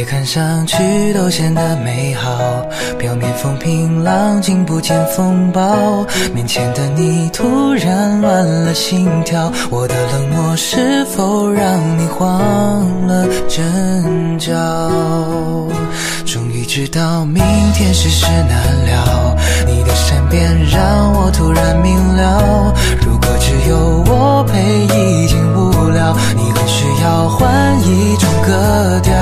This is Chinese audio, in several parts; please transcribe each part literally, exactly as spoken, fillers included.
切看上去都显得美好，表面风平浪静不见风暴，面前的你突然乱了心跳，我的冷漠是否让你慌了阵脚？终于知道明天世事难料，你的善变让我突然明了，如果只有我陪已经无聊，你很需要换一种格调。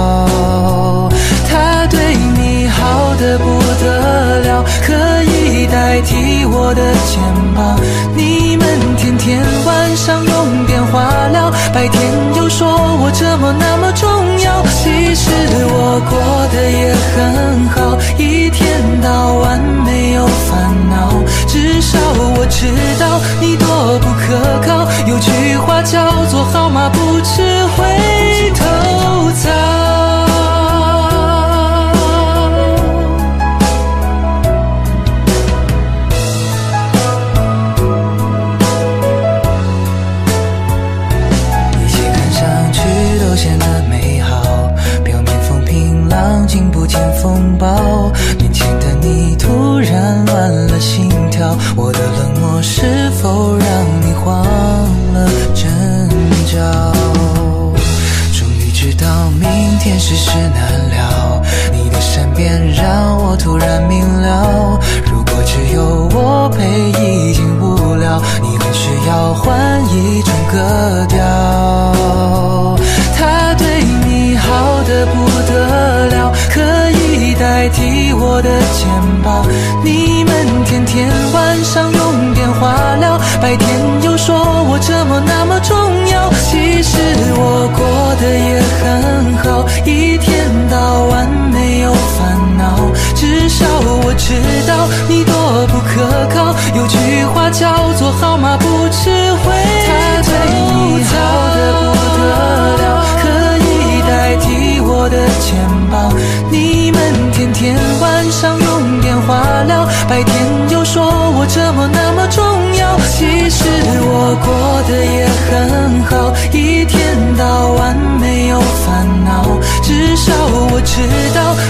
他对你好得不得了，可以代替我的肩膀，你们天天晚上用电话聊，白天又说我这么那么重要，其实我过得也很好，一天到晚没有烦恼，至少我知道你多不可靠，有句话叫做好马不吃回头草。风暴，面前的你突然乱了心跳，我的冷漠是否让你慌了阵脚？终于知道明天世事难料，你的善变让我突然明了，如果只有我陪已经无聊，你很需要换一种格调。他对你好得不得了，可以代替我的肩膀，你们天天晚上用电话聊，白天又说我这么那么重要，其实我过得也很好，一天到晚没有烦恼，至少我知道你多不可靠，有句话叫做好马不吃回头草。他对你好得不得了，可以代替我的肩膀，你们天天晚上用电话聊，白天又说我这么那么重要，其实我过得也很好，一天到晚没有烦恼，至少我知道